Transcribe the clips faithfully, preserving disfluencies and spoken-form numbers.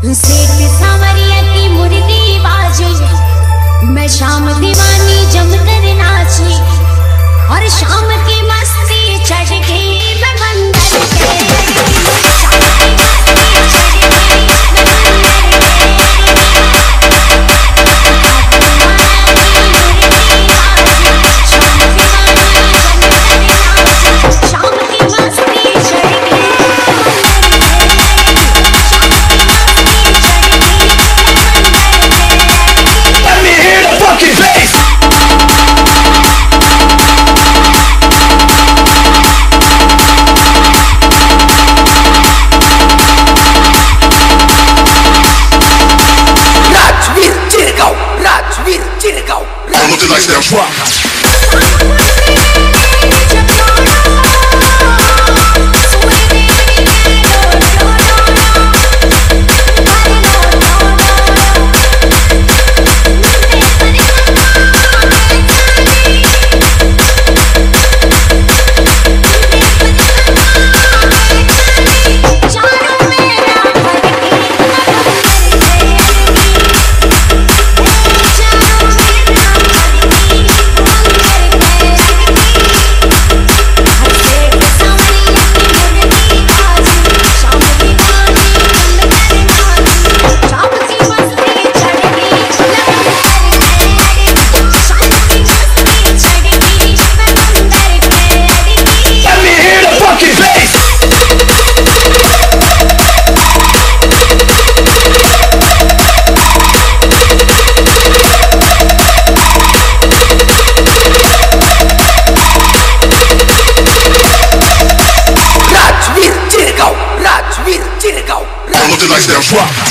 सेठ सांवरिया की मुर्गी बाजी, मैं शाम दीवानी जमकर नाची और शाम की मस्ती चढ़ गई मैं बंदर के। Like that rock. Like that rock.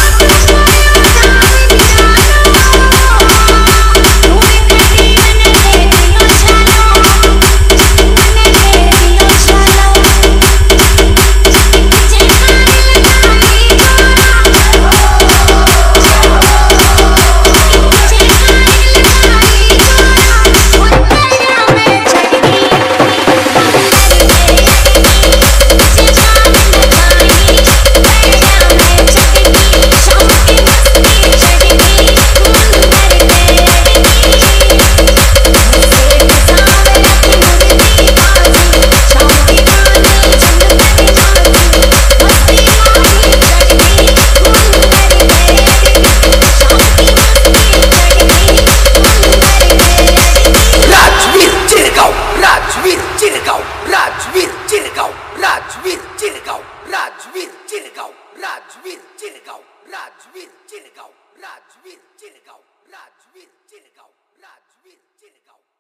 Rajveer Chirgaon, Rajveer Chirgaon, Rajveer Chirgaon, Rajveer Chirgaon, Rajveer Chirgaon, Rajveer Chirgaon, Rajveer Chirgaon, Rajveer Chirgaon, Rajveer Chirgaon.